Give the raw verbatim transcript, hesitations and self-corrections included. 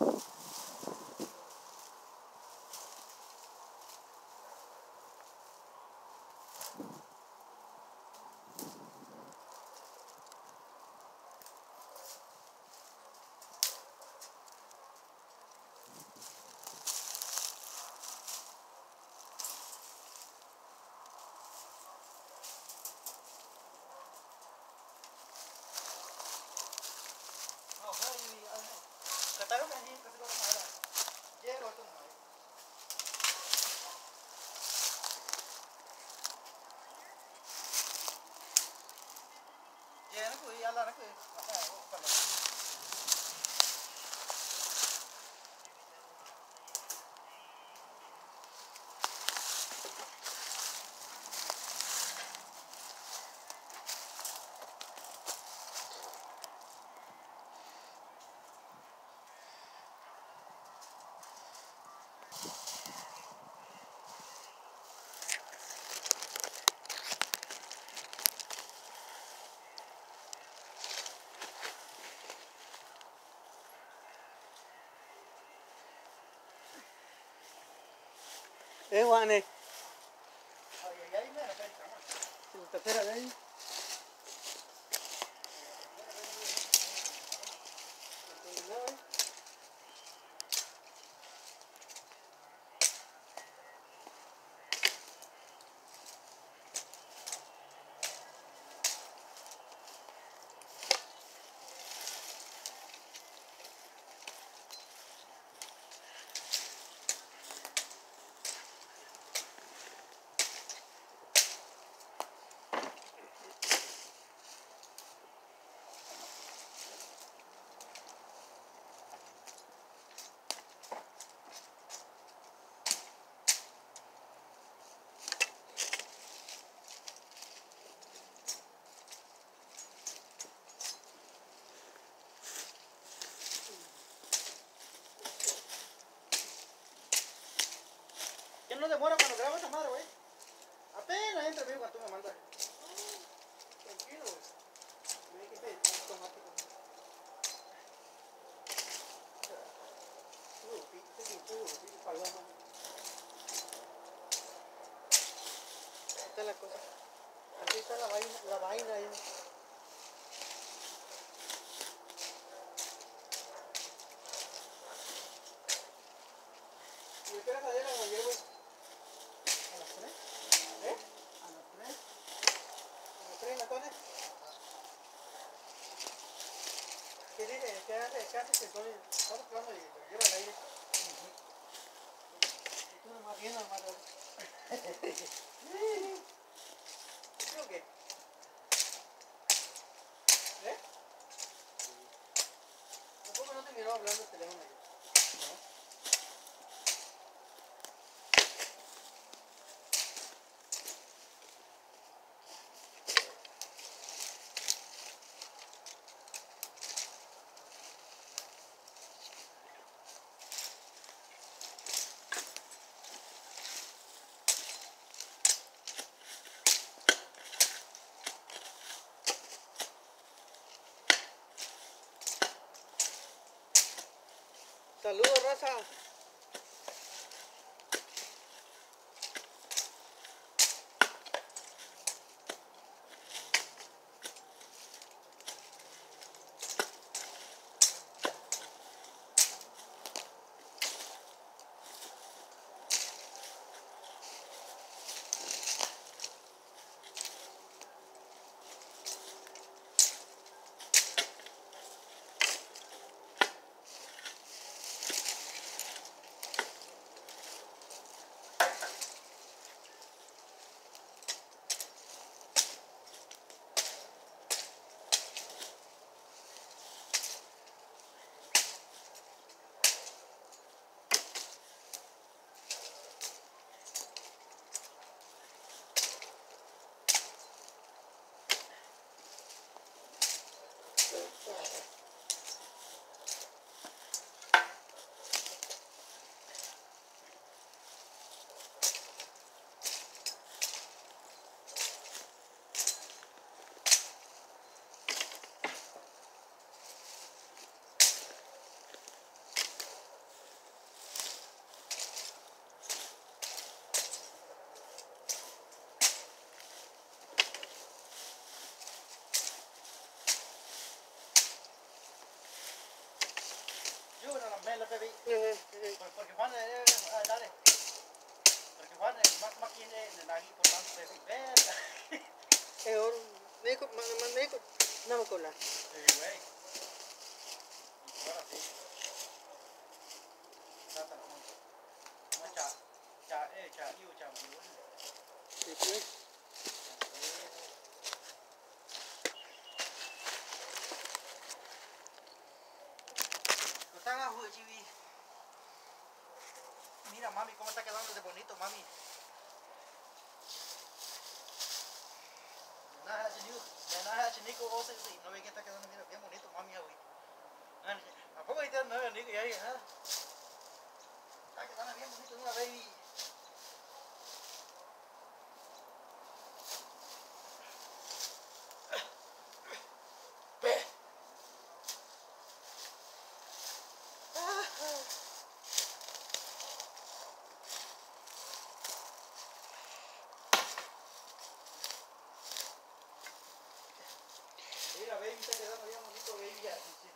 Katayo na hindi kasi ko na mahala. Jero ito na. Jero ko iala na ko eh. Apa o pala. Eh, Juan, eh. Ay, ay, ay, na repente. La tercera de ahí. ¿Quién no demora cuando graba esta madre, güey? Apenas entra, amigo, cuando tú me mandas. Tranquilo, güey. Me dijiste automático. Uh, piste, piste, piste, paloma. Esta es la cosa. Aquí está la vaina, la vaina ahí. ¿Y qué hora salieron ayer, güey? A las tres. ¿Eh? A las tres. ¿A las tres, Antonio? ¿Qué dice? ¿Qué hace? ¿Qué hace? Que estoy... Estamos jugando y lo lleva al aire. Y tú nomás viendo, nomás. ¿Sí o qué? ¿Eh? Tampoco no te miró hablando el teléfono ayer. No. Saludos, raza. Yo no la mela, baby. Eh, eh, Por- Porque Juan, eh, ah, dale. Porque Juan, eh, más más quien eh, la aquí por tanto, baby. Verga. eh, oro. Nico, más, más Nico. No me cola. Sí, güey. Y ahora sí. Trata la mano. No, cha, cha, eh, cha, iu, cha, iu. Sí, pues. Están abajo, chivi. Mira, mami, cómo está quedando de bonito, mami. Nada, chinico. Nada, chinico, vos no ve que está quedando, mira, bien bonito, mami, güey. ¿A poco ahí está nueve, Nico? Y ahí, nada. Está quedando bien bonito, una baby. Mira, baby, está quedando bien bonito, baby. Ya, sí, sí.